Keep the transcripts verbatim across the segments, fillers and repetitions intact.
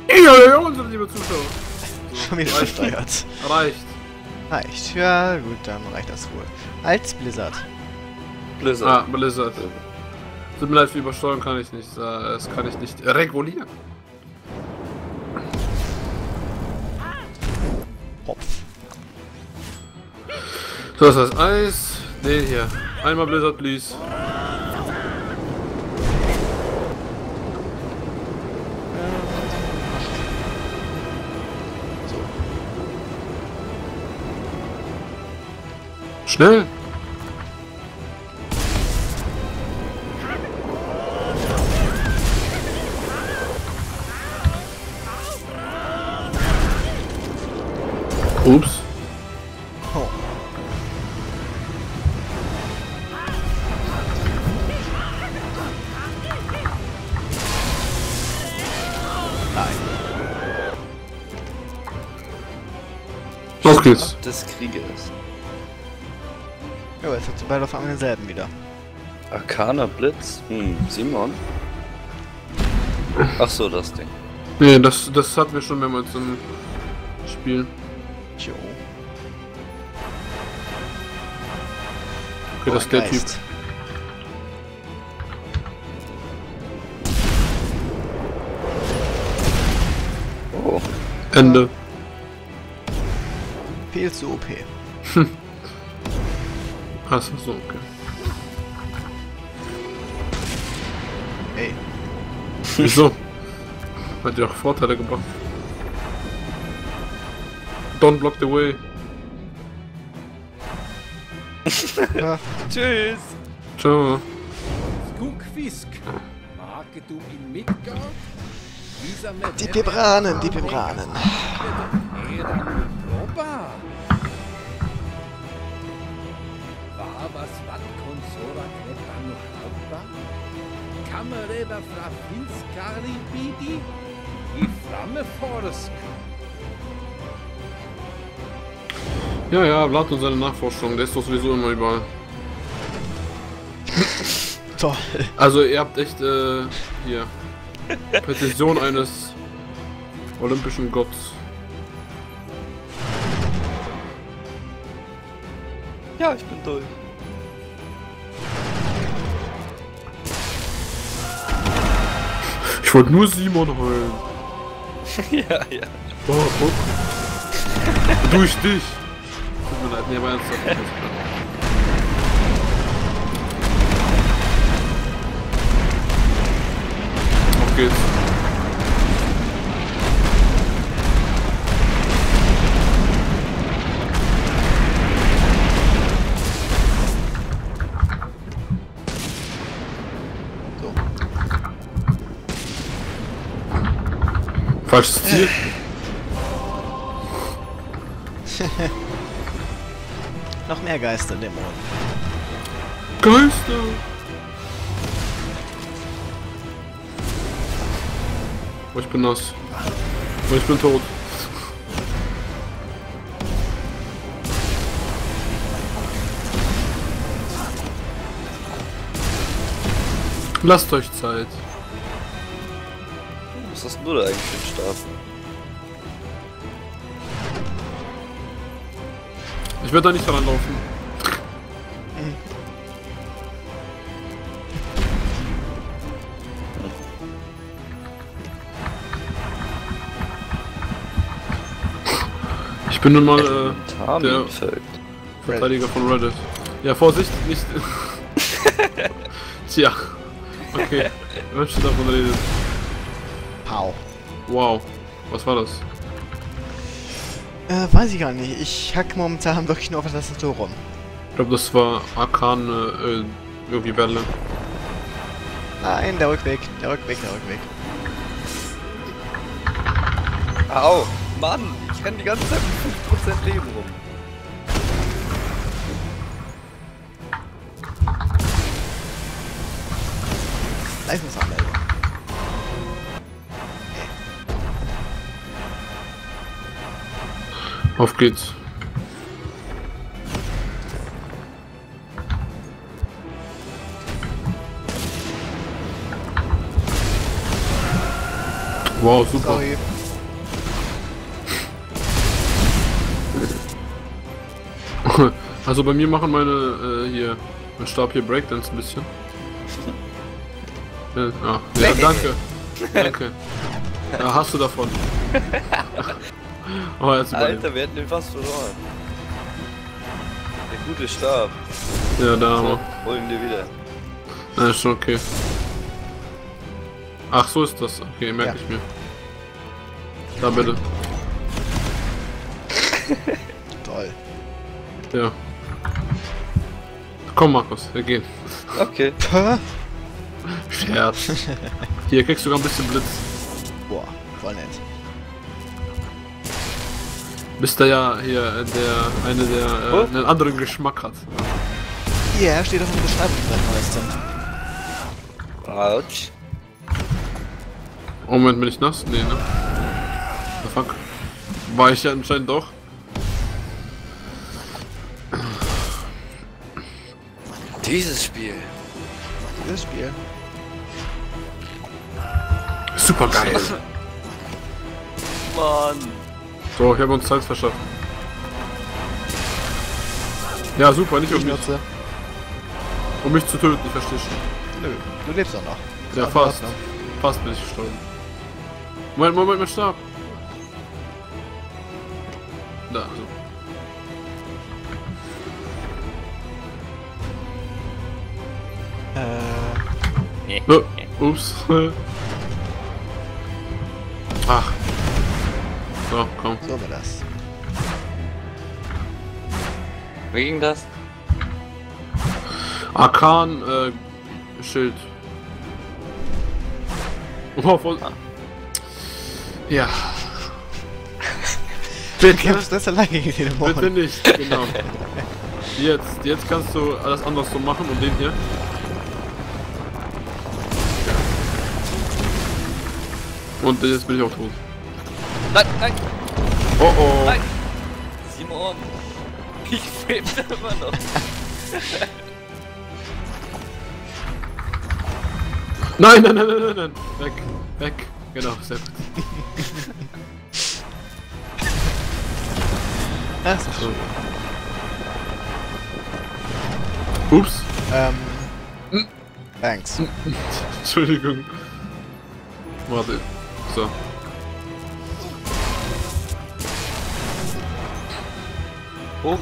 Ja, ja, unsere liebe Zuschauer. So, Schon wieder reicht. versteuert. Reicht. Reicht. Ja, gut, dann reicht das wohl. Als Blizzard. Blizzard. Ah, Blizzard. Tut mir leid, für Übersteuern kann ich nicht. Das kann ich nicht regulieren. Hopf. So, das heißt Eis. Ne, hier. Einmal Blizzard, please. Schnell! Ups. Oh. Nein. Los geht's. Des Krieges. Ja, jetzt hat sie beide auf einmal denselben wieder. Arcana Blitz. Hm, Simon. Ach so, das Ding. Nee, das, das hatten wir schon mehrmals im Spiel. Jo. Okay, das ist der Typ. Geist. Oh. Ende. Viel zu O P. Achso, so, okay. Ey. Wieso? Hat ja auch Vorteile gebracht. Don't block the way. Ja. Tschüss. Ciao. Skugfisk. Marke du in Midgard? Dieser mit Die Pibranen, die Pibranen. Eran Roba. War was wat konsora klepa no halba? Kamereba fra finskari bidi? I framme forsk. Ja, ja, Vlad und seine Nachforschung, der ist doch sowieso immer überall. Toll. Also ihr habt echt, äh, hier, Präzision eines olympischen Gotts. Ja, ich bin durch. Ich wollte nur Simon heulen. Ja, ja. Oh, guck. Durch dich. Tut mir leid, nee, aber ernsthaft. Auf geht's. So. Falsches Ziel. Noch mehr Geisterdämonen. Geister. Oh, ich bin nass. Oh, ich bin tot. Lasst euch Zeit. Was hast du da eigentlich für einen Stab? Ich werde da nicht ranlaufen. Ich bin nun mal äh, der Feld. Verteidiger von Reddit. Ja, Vorsicht, nicht. Tja. Okay, wer möchte davon reden? Pow. Wow, was war das? Äh, weiß ich gar nicht. Ich hack momentan wirklich nur auf der Tastatur rum. Ich glaube, das war Arkane, äh, irgendwie Welle. Nein, der Rückweg, der Rückweg, der Rückweg. Au! Mann! Ich renn die ganze Zeit mit fünf Prozent Leben rum. Leistungsanmeldung. Auf geht's. Wow, super. Sorry. Also bei mir machen meine, äh, hier, mein Stab hier Breakdance ein bisschen. Ja, ah, ja danke. Danke. Ja, hast du davon. Oh, jetzt Alter, wir hätten den fast verloren. Der gute Stab. Ja, da haben So, wir. holen wir wieder. Na, ist schon okay. Ach, so ist das. Okay, merke Ja. ich mir. Da bitte. Toll. Ja. Komm, Markus, wir gehen. Okay. Hä? Scherz. Hier kriegst du sogar ein bisschen Blitz. Boah, voll nett. Bist da ja hier äh, der eine, der äh, Oh. einen anderen Geschmack hat. Hier steht das in der Beschreibung seit neuestem. Autsch. Oh, Moment, bin ich nass? Nee, ne? The fuck? War ich ja anscheinend doch. Dieses Spiel. Dieses Spiel. Super geil. Mann. So, ich habe uns Zeit verschafft. Ja, super, nicht um Ich mich, nutze. um mich zu töten, ich verstehe schon. Nö, du lebst doch noch. Ja, in fast. Ordnung. Fast bin ich gestorben. Moment, Moment, mein Stab. Da, so. Äh, Oh, ups. Ach. So, komm. so war das. Wie ging das? Arkan, äh, Schild. Oh, voll. Ja. Du Bitte, kämpfst das allein gegen den bitte Dämonen. nicht, genau. Jetzt, jetzt kannst du alles anders so machen und den hier. Und jetzt bin ich auch tot. Nein, nein, Oh oh. nein. Simon. Ich schwebte immer noch. Nein, nein, nein, nein, nein, nein. Weg, weg. Genau, sehr gut. Das ist schön. Ups. Ähm. Thanks. Entschuldigung. Warte. So. Hoch.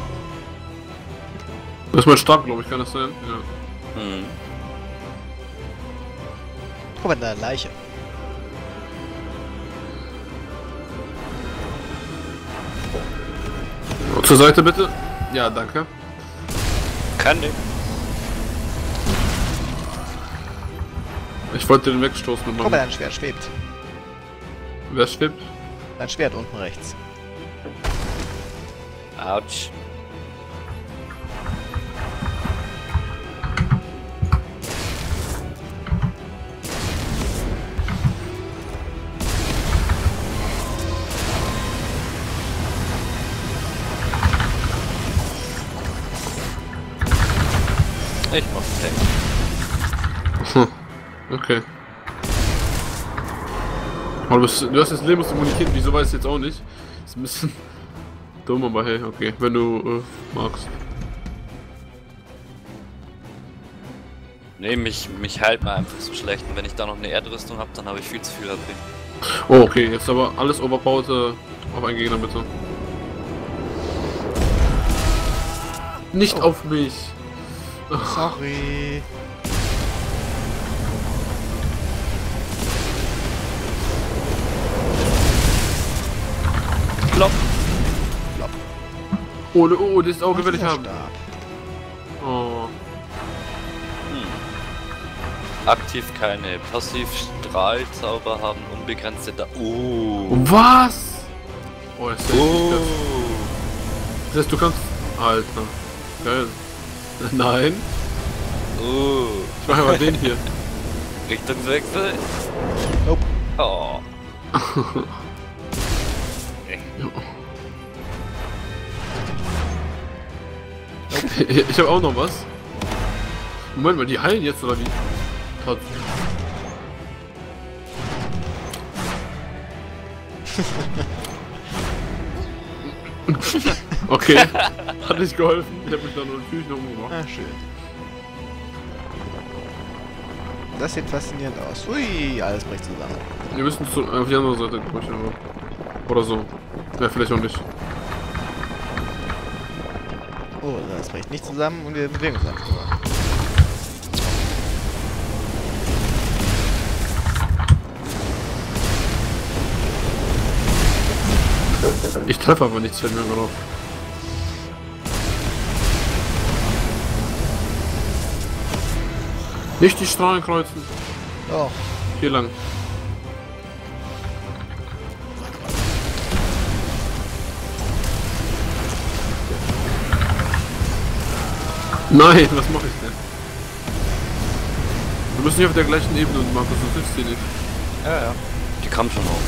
Das ist mein Stab, glaube ich, kann das sein? Ja. Hm. Guck mal, da eine Leiche. Zur Seite bitte. Ja, danke. Kann nicht. Ich wollte den wegstoßen mit Guck mal, meinem... dein Schwert schwebt. Wer schwebt? Dein Schwert unten rechts. Autsch. Ich mach Tank. Hm. Okay. Aber du, bist, du hast jetzt Lebensimmunität, wieso weiß ich jetzt auch nicht. Ist ein bisschen dumm, aber hey, okay, wenn du äh, magst. Nee, mich, mich heilt mir einfach so schlecht. Und wenn ich da noch eine Erdrüstung habe, dann habe ich viel zu viel H P. Oh, okay, jetzt aber alles overpowered äh, auf einen Gegner bitte. Nicht Oh. auf mich. Sorry. Klopp. Oh, oh, das Auge will ich haben. Stab. Oh. Aktiv keine Passivstrahlzauber haben, unbegrenzte da. Oh. Was? Oh, das ist ja richtig krass. Oh. Das heißt, du kannst... Alter. Geil. Nein. Oh. Ich mache mal den hier. Richtungswechsel. Nope. Oh. Ich, ich habe auch noch was. Moment mal, die heilen jetzt oder wie? Tot. Okay, hat nicht geholfen. Ich hab mich da nur natürlich noch umgemacht. Ah, schön. Das sieht faszinierend aus. Ui, alles bricht zusammen. Wir müssen zu, auf die andere Seite pushen, oder? Oder so. Ja, vielleicht auch nicht. Oh, das bricht nicht zusammen und wir bewegen uns einfach nur. Ich treffe aber nichts, fällt mir gerade auf. Nicht die Strahlen kreuzen. Oh, Hier lang. Nein, was mache ich denn? Wir müssen nicht auf der gleichen Ebene, Markus, du hilfst dir nicht. Ja, ja. Die kam schon hoch.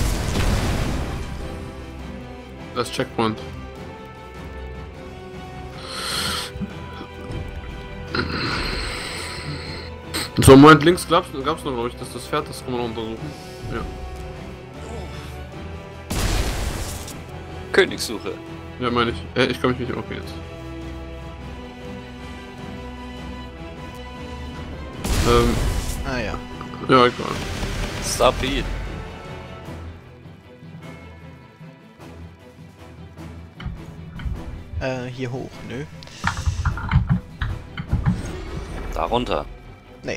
Das Checkpoint. So, Moment, links gab's, gab's noch, glaube ich, das ist das Pferd, das kann man noch untersuchen. Ja. Königssuche. Ja, meine ich. Äh, ich kann mich nicht. Okay, jetzt. Ähm. ah ja. Ja, egal. Stampede. Äh, hier hoch, nö. Darunter. Nee.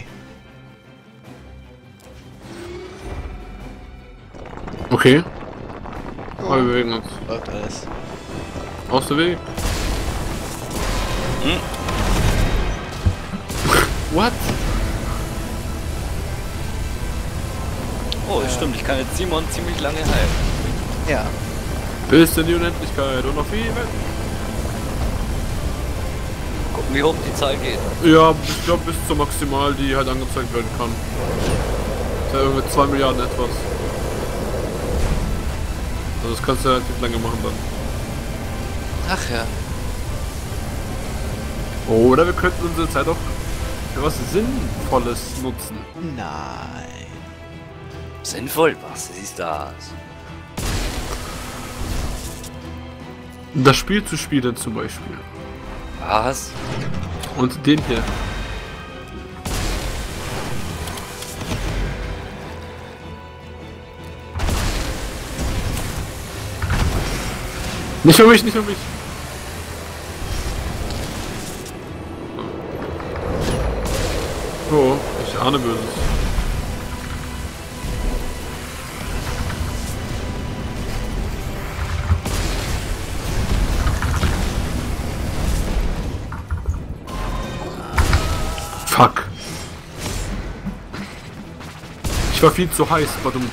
Okay. Oh, Aber wir bewegen uns. läuft alles. Aus der Weg. Hm. What? Oh, stimmt, ich kann jetzt Simon ziemlich lange heilen. Ja. Bis in die Unendlichkeit und noch viel weg. Gucken, wie hoch die Zahl geht. Ja, ich glaube bis zur Maximal, die halt angezeigt werden kann. Das ist ja irgendwie zwei Milliarden etwas. Also das kannst du relativ lange machen dann. Ach ja. Oder wir könnten unsere Zeit auch für was Sinnvolles nutzen. Nein. Sinnvoll, was ist das? Das Spiel zu spielen zum Beispiel. Was? Und den hier. Nicht für mich, nicht für mich. Oh, ich ahne Böses. Fuck. Ich war viel zu heiß, verdammt.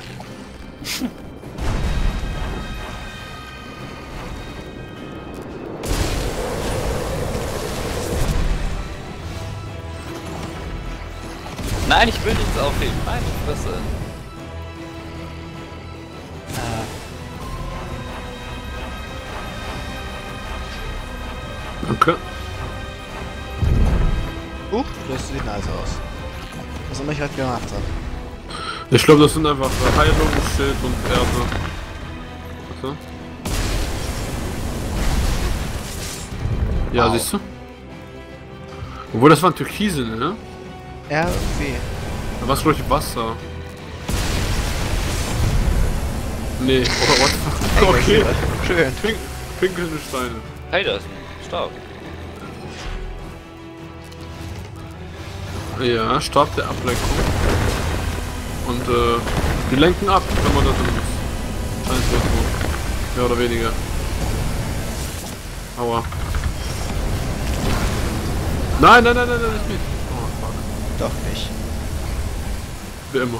Nein, ich will nichts aufheben. Nein, Fresse. Danke. Huch, das sieht nice aus. Was immer ich halt gemacht habe. Ich glaube, das sind einfach Heilung, Schild und Erde. Warte. Ja, Wow. siehst du? Obwohl, das waren Türkise, ne? R W. Da war es, glaube ich, Wasser. Nee, oh, what? Hey, Okay, schön. Pink, pinkelnde Steine. Hey, da ist ein Stab. Ja, Stab der Ablenkung. Und äh, die lenken ab, wenn man da drin ist. Scheint so. Mehr oder weniger. Aua. Nein, nein, nein, nein, nein, nicht mich. Oh, fuck. Doch nicht. Wie immer.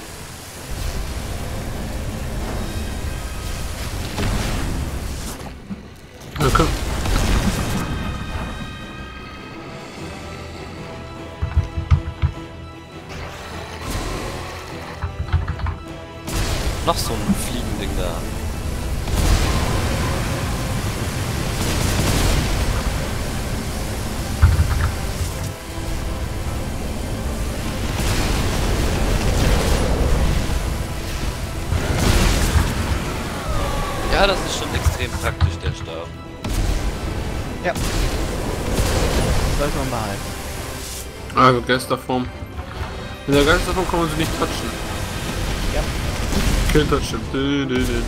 Okay. Noch so ein Fliegending da. Ja, das ist schon extrem praktisch, der Stab. Ja. Sollte man behalten. Also Geisterform. In der Geisterform kann man sie nicht touchen. Ja. Kill touchen. Dün, dün, dün.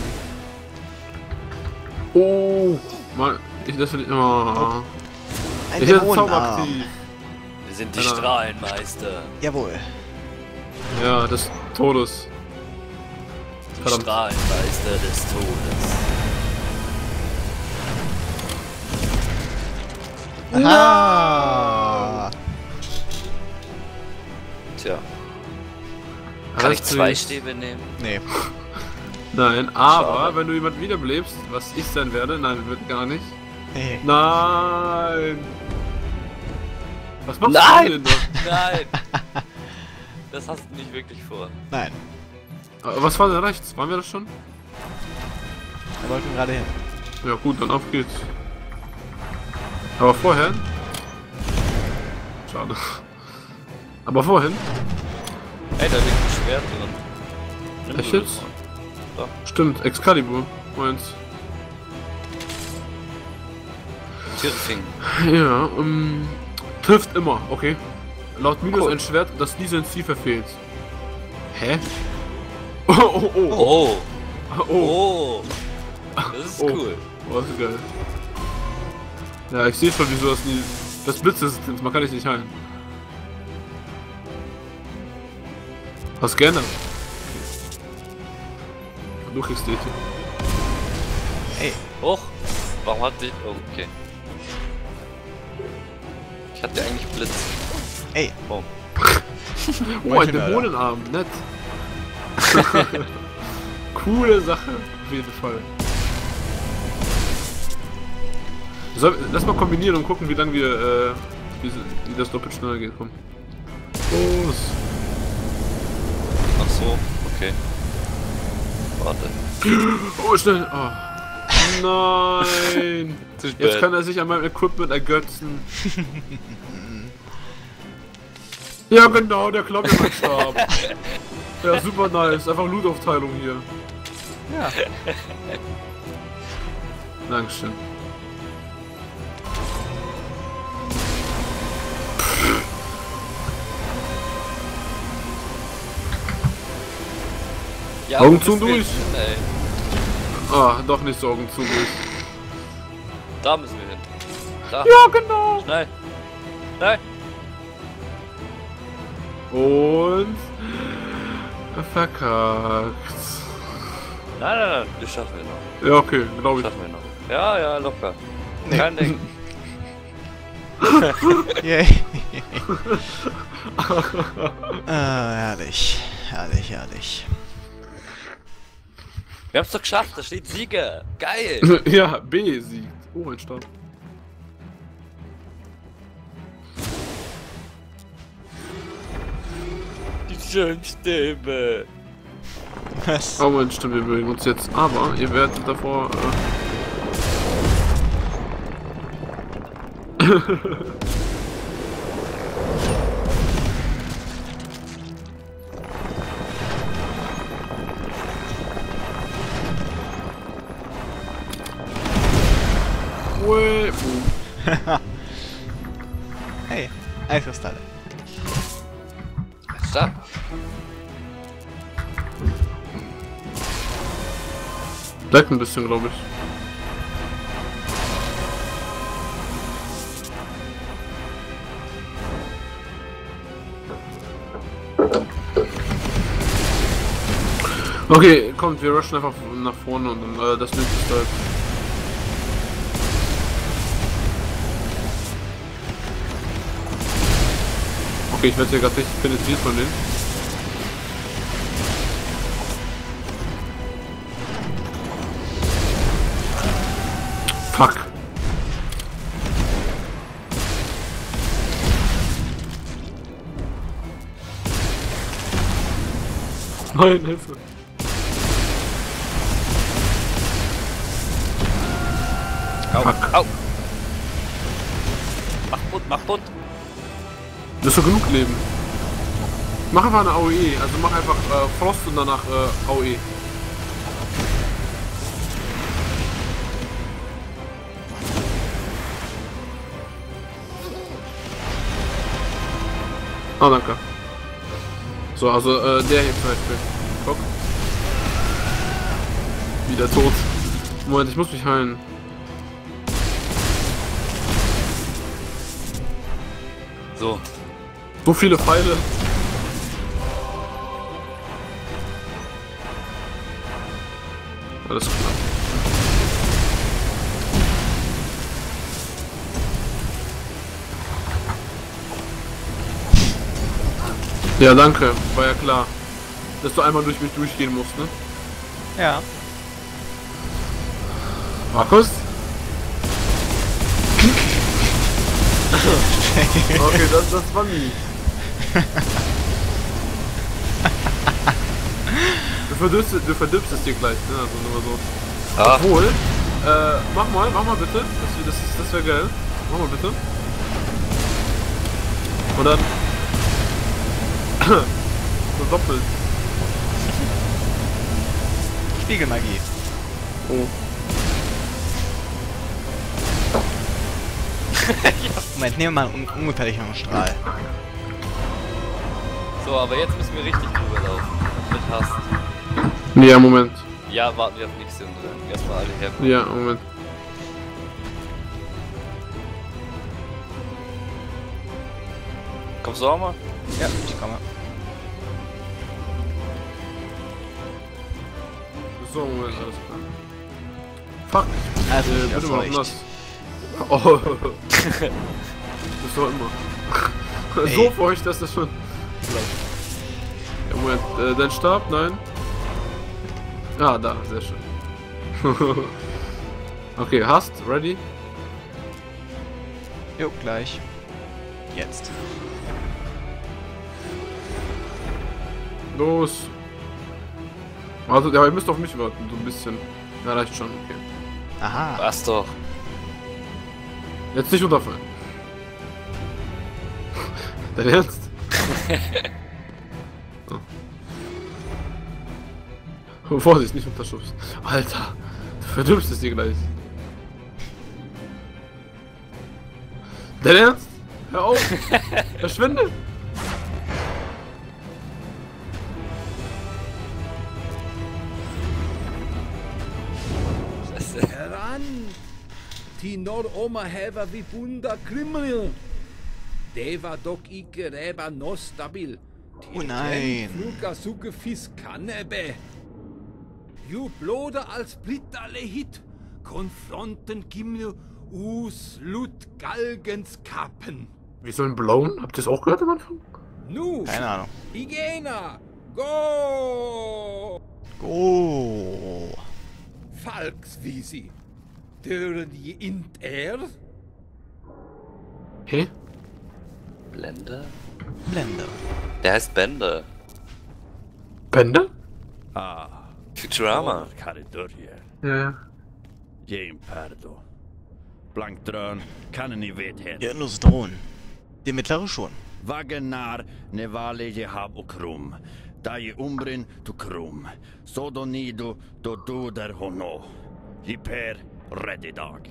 Oh! Mal, ich das will ich. Oh. Ein Ich hätte Dämonenarm. Zauberaktiv. Wir sind die Ja. Strahlenmeister. Jawohl. Ja, des Todes. Die Verdammt. Strahlenmeister des Todes. Aha! Tja. Kann ich Alles zwei durch. Stäbe nehmen? Nee. Nein, aber Schade. wenn du jemand wiederbelebst, was ich sein werde, nein, wird gar nicht. Nee. Nein! Was machst Nein! du denn da? Nein! Das hast du nicht wirklich vor. Nein. Aber was war denn rechts? Waren wir das schon? Da wollten wir gerade hin. Ja gut, dann auf geht's. Aber vorher? Schade. Aber vorhin? Ey, da liegt ein Schwert drin. Nimm Echt du jetzt? das mal. Stimmt, Excalibur. Meins. Tirfing. Ja, um, trifft immer, okay. Laut Minos Cool. ein Schwert, das nie sein Ziel verfehlt. Hä? Oh, oh, oh. Oh! Oh, oh. Oh! Das ist Oh. cool. Oh, das ist geil. Ja, ich sehe schon, wieso das nie... Das Blitze sind, man kann dich nicht heilen. Was geändert? Du kriegst die. Ey, Hoch! Warum hat die... Oh, okay. Ich hatte eigentlich Blitz. ey. Oh. Oh, ein Dämonenarm, nett. Coole Sache, auf jeden Fall. Soll, lass mal kombinieren und gucken, wie lange wir, äh, wie, wie das doppelt schneller geht. Komm. Los. Ach so, okay. Warte. Oh, schnell. Oh. Nein. Zu spät. Jetzt kann er sich an meinem Equipment ergötzen. Ja, genau, der klaut mir meinen Stab. Ja, super nice. Einfach Loot-Aufteilung hier. Ja. Dankeschön. Ja, Augen wo zu bist du durch. jetzt hin, ey? Ah, doch nicht so Augen zu durch. Da müssen wir hin. Da. Ja, genau. Schnell. Nein. Und... Verkackt. Nein, nein, nein. Das schaffen wir noch. Ja, okay, glaube ich. Schaffen wir noch. Ja, ja, locker. Kein Ding. Yay. Ah, herrlich. Herrlich, herrlich. Wir haben's doch geschafft. Da steht Sieger. Geil. Ja, B siegt. Oh, ein Stab. Die schönen Stäbe. Was? Oh mein, stimmt, wir bewegen uns jetzt. Aber ihr werdet davor... Äh Ue- uh. Hey, Eiskristalle. Was ist da? Bleibt ein bisschen, glaube ich. Okay, kommt, wir rushen einfach nach vorne und dann äh, das nächste ist halt. Okay, ich werde hier gerade richtig penetriert von denen. Fuck. Nein, Hilfe. Au. Fuck. Au. Mach bunt, mach bunt. Du hast doch genug Leben. Mach einfach eine A O E, also mach einfach äh, Frost und danach äh, A O E. Ah, danke. So, also äh, der hier zum Beispiel. Guck. Wieder tot. Moment, ich muss mich heilen. So. So viele Pfeile. Alles klar. Ja, danke. War ja klar, dass du einmal durch mich durchgehen musst, ne? Ja. Markus? Okay, das, das war nie. Du verdirbst, du verdirbst es dir gleich, ne? Also nur so. Ah. Obwohl, äh, mach mal, mach mal bitte. Das, das, das wäre geil. Mach mal bitte. Und dann. So doppelt. Spiegelmagie. Oh. Moment, nehmen wir mal einen un ungefährlichen Strahl. So, aber jetzt müssen wir richtig drüber laufen. Mit Hast. Nee, ja, Moment. Ja, warten wir auf nächste Runde. Erstmal alle her. Ja, Moment. Kommst du auch mal? Ja, ich komme. So, Moment, alles klar. Fuck. Also, Äh, ich bitte hab's mal recht. anders. Oh. Das ist doch immer. So Ey. feucht, dass das schon. Ja, Moment, äh, dein Stab? Nein. Ah, da, sehr schön. Okay, hast, ready? Jo, gleich. Jetzt. Los. Also, ja, ihr müsst auf mich warten, so ein bisschen. Ja, reicht schon, okay. Aha. Was doch. Jetzt nicht runterfallen. Dein Ernst? Oh. Vorsicht, nicht unterschubst. Alter, du verdirbst es dir gleich. Dein Ernst? Hör auf! Verschwinde! Heran! Tinor oma heva vi bunda krimmel. Deva dock icke räba no stabil. Oh nein. Fluga suge fiskanebe. Ju bloder als blittale hit. Konfronten gimnu us lut galgens kappen. Wie soll ein blauen? Habt ihr es auch gehört am Anfang? Nu! Keine Ahnung. Igena! Go! Oh. Falksvisi. Dören je int er? Hä? Blende? Blende. Der heißt Bende. Bände? Ah, Futurama. Karidurje. Ja, ja. Jane Pardo. Blankdrön kan ni vet hen. Ja, nur so drohen. Der mittlere schon. Wagenar nevale je hab och krum. Da je umbrin to krum. Så då nido då do där hono. Je per ready dag.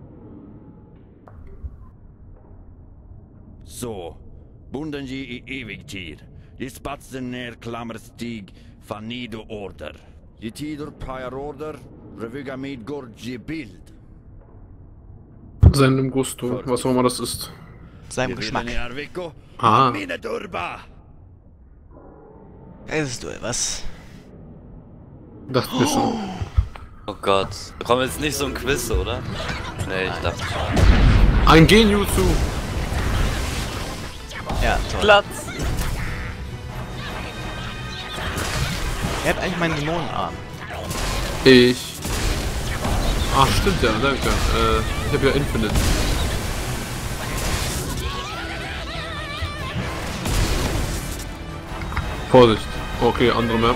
Så, bunden je i evig tid. Je spatsen ner klammerstig van nido order. Je tider prior order, reviga med gorge bild. Seinem Gusto, was auch immer das ist. Seinem Geschmack. Ah. Mine durba. Es ist du, was? Das bisschen. Oh Gott. Da kommt jetzt nicht so ein Quiz, oder? Nee, ich dachte. Ein Genjutsu. Ja, toll. Platz! Er hat eigentlich meinen Dämonenarm. Ich. Ach, stimmt ja, danke. Äh, ich hab ja Infinite. Vorsicht. Okay, andere Map.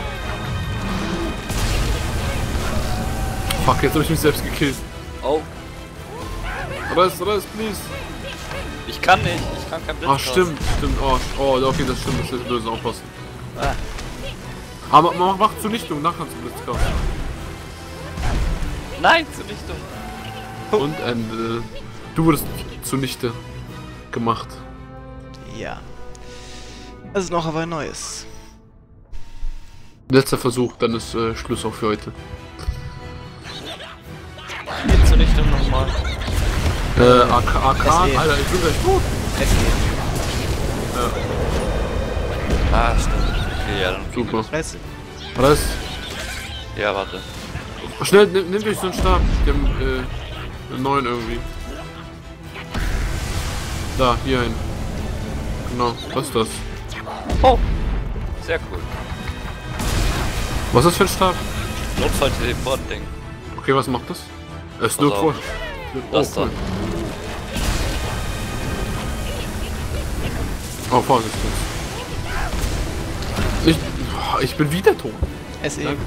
Fuck, jetzt hab ich mich selbst gekillt. Oh, Rest, rest, please. ich kann nicht. Ich kann kein Blitz. Ach, stimmt, stimmt. Oh, oh, okay, das stimmt. Das ist böse. Aufpassen. Ah. Aber mach, mach Zunichtung, nachher zum Blitzkampf. Nein, Zunichtung. Und Ende. Du wurdest zunichte gemacht. Ja. Also noch aber ein neues. Letzter Versuch, dann ist äh, Schluss auch für heute. Geht's zur Richtung nochmal? Äh, A K, A K, S E. Alter, ich bin gleich tot. S Ja, Ah, stimmt. Okay, ja, dann. super. Fresse. Was? Ja, warte. Schnell, nimm, nimm dich so einen Stab. Die haben, äh, einen neuen irgendwie. Da, hier hin. Genau, was ist das? Oh! Sehr cool. Was ist das für ein Stab? Notfall-Teleport-Ding. Okay, was macht das? Es ist Pass nur auf. vor. Das da. Oh, Vorsicht jetzt. Ich, ich bin wieder tot. S E. Danke.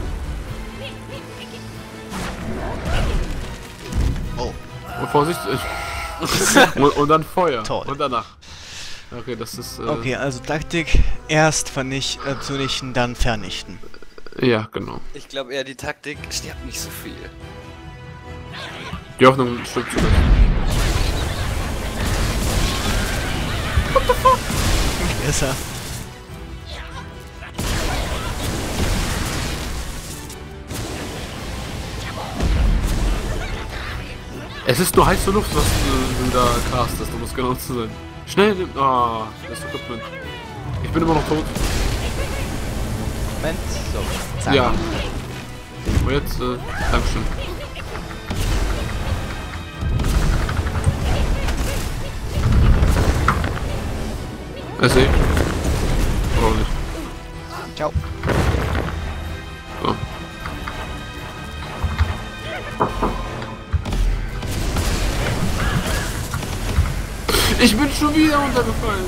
Oh. Und Vorsicht. Ich und, und dann Feuer. Toll. Und danach. Okay, das ist. Äh, Okay, also Taktik. Erst vernicht, äh, zunichten, dann vernichten. Ja, genau. Ich glaube eher die Taktik stirbt nicht so viel. Die Hoffnung ein Stück zu lassen. Ist er. Es ist nur heiße Luft, was du, du da castest, um es genau zu sein. Schnell, nimm. Ah, das Equipment. Ich bin immer noch tot. Moment. So. Zack. Ja. Und jetzt, äh, Dankeschön. S E. Oder auch nicht. Ciao. So. Ich bin schon wieder runtergefallen.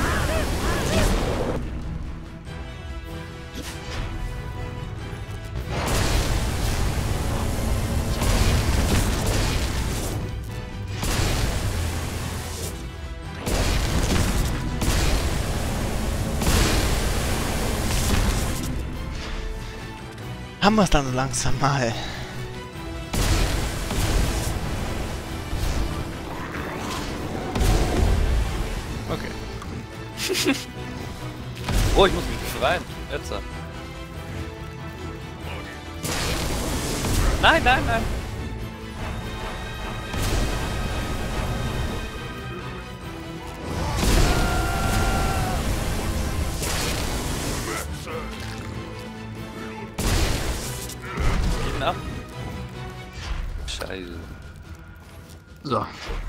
Haben wir es dann so langsam mal. Okay. Oh, ich muss mich befreien. Jetzt. Nein, nein, nein. Geht ihn ab. Scheiße. So.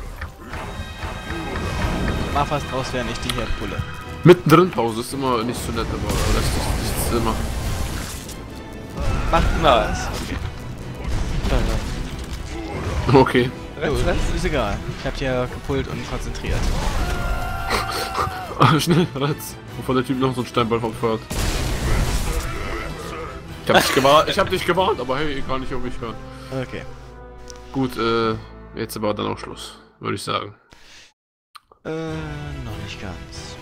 Mach was draus, während ich die hier pulle. Mittendrin Pause ist immer nicht so nett, aber das ist nichts immer. Macht Nein. was. Okay. Ja, gut, ist egal. Ich hab die ja gepullt und konzentriert. Schnell, Ratz. Bevor der Typ noch so einen Steinball verfeuert. Ich hab dich gewarnt, ich hab dich gewarnt, aber hey, egal nicht, ob ich höre. Okay. Gut, äh, jetzt aber dann auch Schluss, würde ich sagen. Äh, noch nicht ganz.